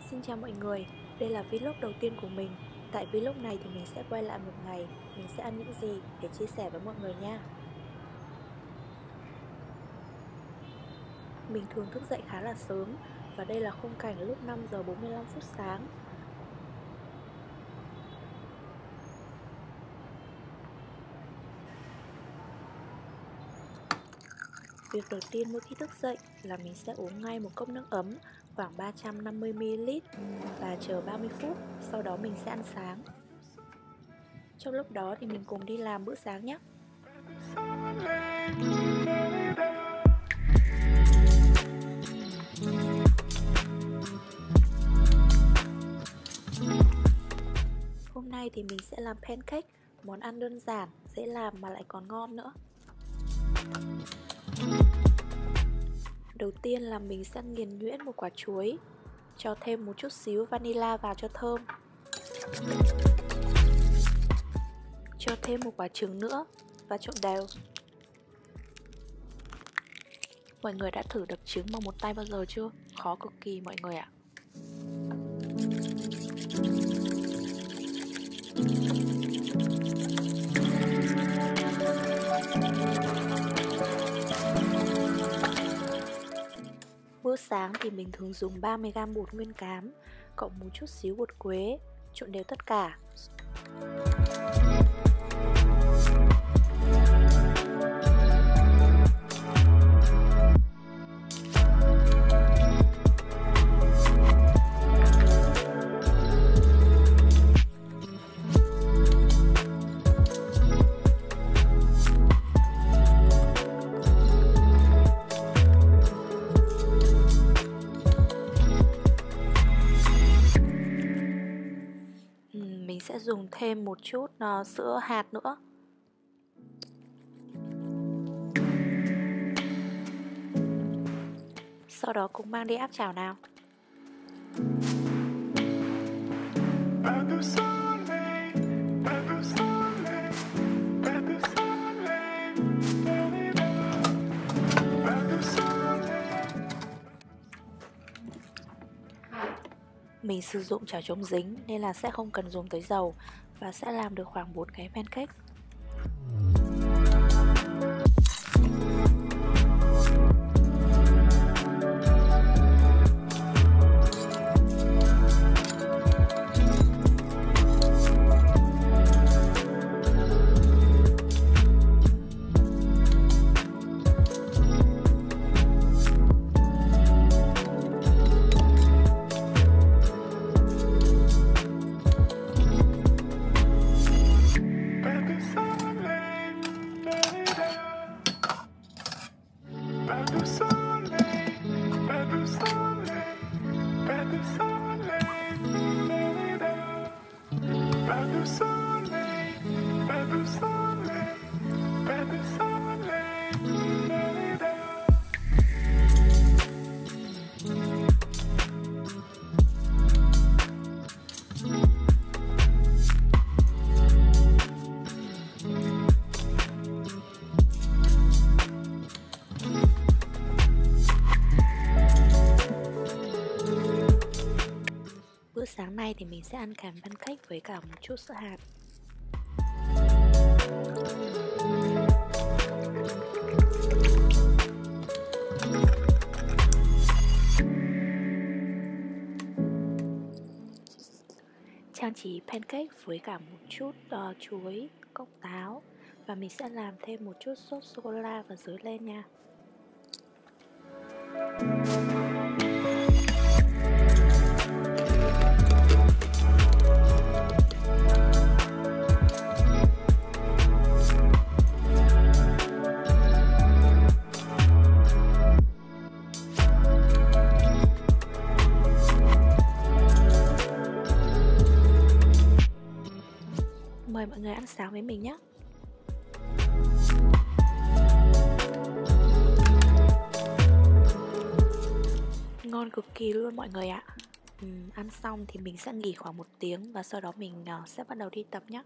Xin chào mọi người, đây là vlog đầu tiên của mình. Tại vlog này thì mình sẽ quay lại một ngày, mình sẽ ăn những gì để chia sẻ với mọi người nha. Mình thường thức dậy khá là sớm và đây là khung cảnh lúc 5 giờ 45 phút sáng. Việc đầu tiên mỗi khi thức dậy là mình sẽ uống ngay một cốc nước ấm khoảng 350ml và chờ 30 phút, sau đó mình sẽ ăn sáng. Trong lúc đó thì mình cùng đi làm bữa sáng nhé. Hôm nay thì mình sẽ làm pancake, món ăn đơn giản, dễ làm mà lại còn ngon nữa. Đầu tiên là mình sẽ nghiền nhuyễn một quả chuối, cho thêm một chút xíu vanilla vào cho thơm. Cho thêm một quả trứng nữa và trộn đều. Mọi người đã thử đập trứng bằng một tay bao giờ chưa? Khó cực kỳ mọi người ạ. Bữa sáng thì mình thường dùng 30g bột nguyên cám, cộng một chút xíu bột quế, trộn đều tất cả. Mình sẽ dùng thêm một chút sữa hạt nữa. Sau đó cùng mang đi áp chảo nào. Mình sử dụng chảo chống dính nên là sẽ không cần dùng tới dầu và sẽ làm được khoảng 4 cái pancake. Bữa sáng nay thì mình sẽ ăn kèm pancake với cả một chút sữa hạt. Trang trí pancake với cả một chút chuối, cốc táo. Và mình sẽ làm thêm một chút sốt sô-cô-la và rưới lên nha. Mời mọi người ăn sáng với mình nhé. Ngon cực kỳ luôn mọi người ạ. Ăn xong thì mình sẽ nghỉ khoảng 1 tiếng và sau đó mình sẽ bắt đầu đi tập nhé.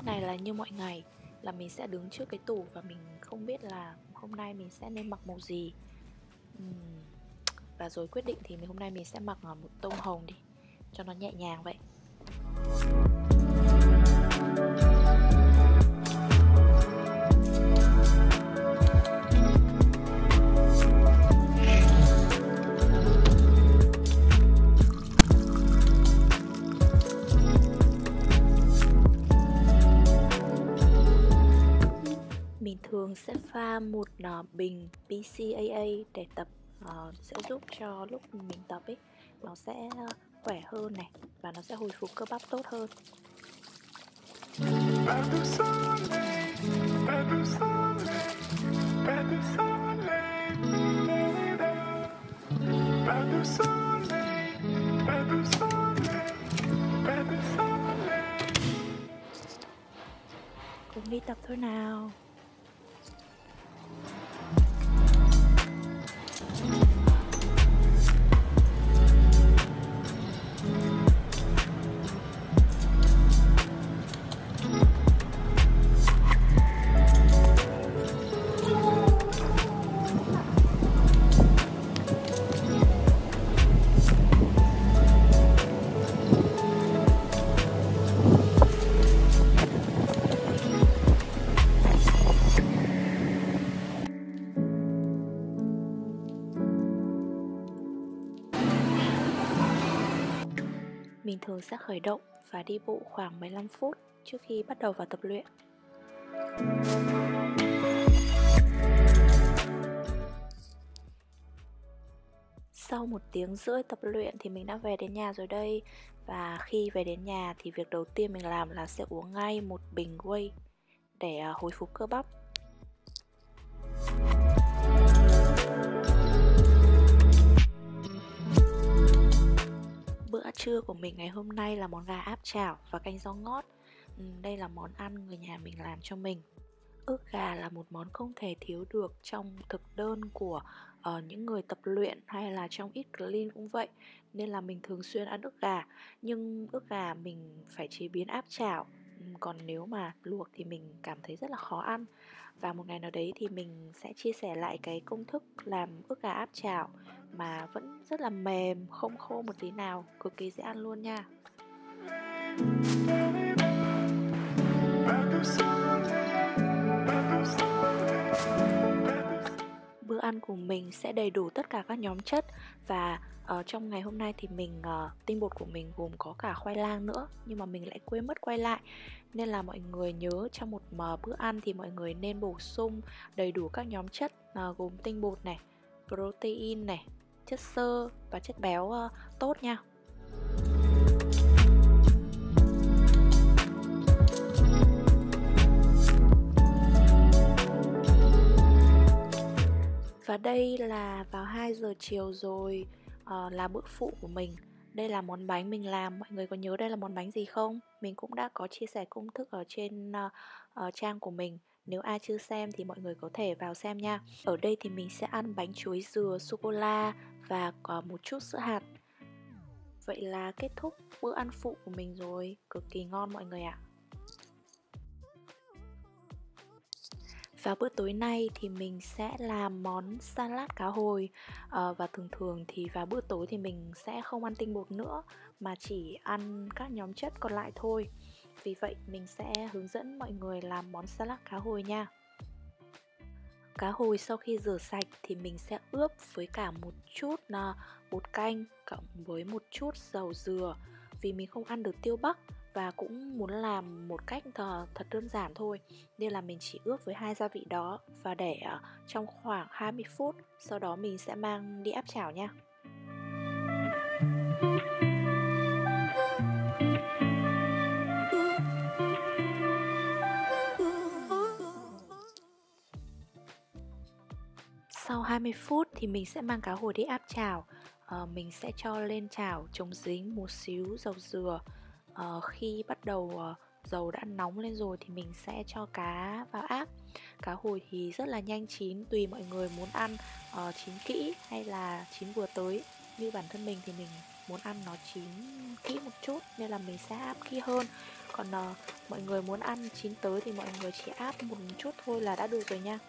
Lúc này là như mọi ngày, là mình sẽ đứng trước cái tủ và mình không biết là hôm nay mình sẽ nên mặc màu gì. Và rồi quyết định thì hôm nay mình sẽ mặc một tông hồng đi, cho nó nhẹ nhàng vậy. Mình thường sẽ pha một bình BCAA để tập, sẽ giúp cho lúc mình tập ấy nó sẽ khỏe hơn này, và nó sẽ hồi phục cơ bắp tốt hơn. Cùng đi tập thôi nào. Mình thường sẽ khởi động và đi bộ khoảng 15 phút trước khi bắt đầu vào tập luyện. Sau 1 tiếng rưỡi tập luyện thì mình đã về đến nhà rồi đây. Và khi về đến nhà thì việc đầu tiên mình làm là sẽ uống ngay một bình whey để hồi phục cơ bắp. Bữa trưa của mình ngày hôm nay là món gà áp chảo và canh rau ngót. Đây là món ăn người nhà mình làm cho mình. Ức gà là một món không thể thiếu được trong thực đơn của những người tập luyện hay là trong eat clean cũng vậy. Nên là mình thường xuyên ăn ức gà. Nhưng ức gà mình phải chế biến áp chảo. Còn nếu mà luộc thì mình cảm thấy rất là khó ăn. Và một ngày nào đấy thì mình sẽ chia sẻ lại cái công thức làm ức gà áp chảo mà vẫn rất là mềm, không khô một tí nào, cực kỳ dễ ăn luôn nha. Bữa ăn của mình sẽ đầy đủ tất cả các nhóm chất. Và trong ngày hôm nay thì tinh bột của mình gồm có cả khoai lang nữa, nhưng mà mình lại quên mất quay lại. Nên là mọi người nhớ trong một bữa ăn thì mọi người nên bổ sung đầy đủ các nhóm chất gồm tinh bột này, protein này, chất xơ và chất béo tốt nha. Và đây là vào 2 giờ chiều rồi, là bữa phụ của mình. Đây là món bánh mình làm, mọi người có nhớ đây là món bánh gì không? Mình cũng đã có chia sẻ công thức ở trên trang của mình. Nếu ai chưa xem thì mọi người có thể vào xem nha. Ở đây thì mình sẽ ăn bánh chuối dừa, sô-cô-la và có một chút sữa hạt. Vậy là kết thúc bữa ăn phụ của mình rồi, cực kỳ ngon mọi người ạ. Và bữa tối nay thì mình sẽ làm món salad cá hồi. Và thường thì vào bữa tối thì mình sẽ không ăn tinh bột nữa, mà chỉ ăn các nhóm chất còn lại thôi. Vì vậy mình sẽ hướng dẫn mọi người làm món salad cá hồi nha. Cá hồi sau khi rửa sạch thì mình sẽ ướp với cả một chút bột canh cộng với một chút dầu dừa. Vì mình không ăn được tiêu bắc và cũng muốn làm một cách thật đơn giản thôi, nên là mình chỉ ướp với 2 gia vị đó và để trong khoảng 20 phút. Sau đó mình sẽ mang đi áp chảo nha. Sau 20 phút thì mình sẽ mang cá hồi đi áp chảo. Mình sẽ cho lên chảo chống dính một xíu dầu dừa. Khi bắt đầu dầu đã nóng lên rồi thì mình sẽ cho cá vào áp. Cá hồi thì rất là nhanh chín, tùy mọi người muốn ăn chín kỹ hay là chín vừa tới. Như bản thân mình thì mình muốn ăn nó chín kỹ một chút nên là mình sẽ áp kỹ hơn. Còn mọi người muốn ăn chín tới thì mọi người chỉ áp một chút thôi là đã được rồi nha.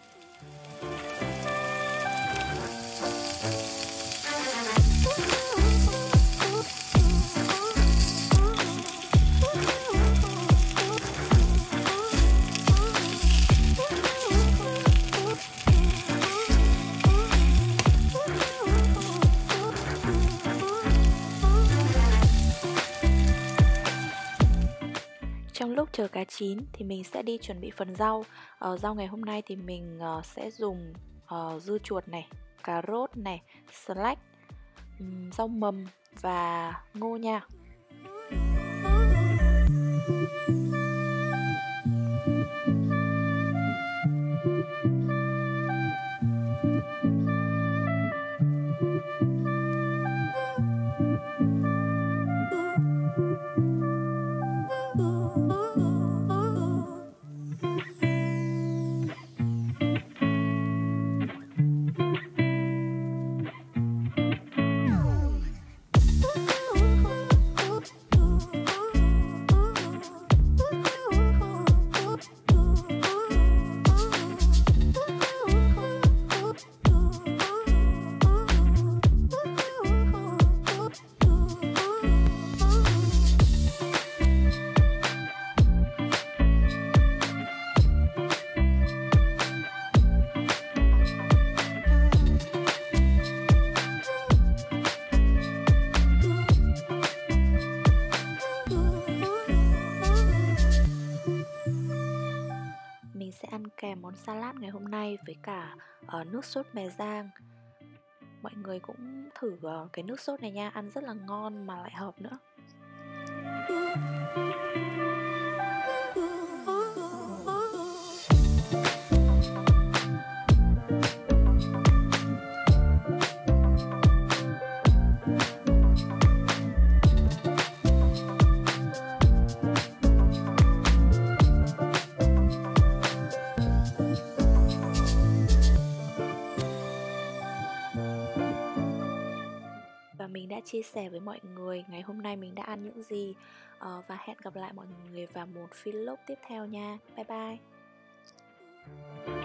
Trong lúc chờ cá chín thì mình sẽ đi chuẩn bị phần rau. Rau ngày hôm nay thì mình sẽ dùng dưa chuột này, cà rốt này, xà lách, rau mầm và ngô nha. Mình sẽ ăn kèm món salad ngày hôm nay với cả nước sốt mè rang. Mọi người cũng thử cái nước sốt này nha, ăn rất là ngon mà lại hợp nữa. Và mình đã chia sẻ với mọi người ngày hôm nay mình đã ăn những gì. Và hẹn gặp lại mọi người vào một vlog tiếp theo nha. Bye bye.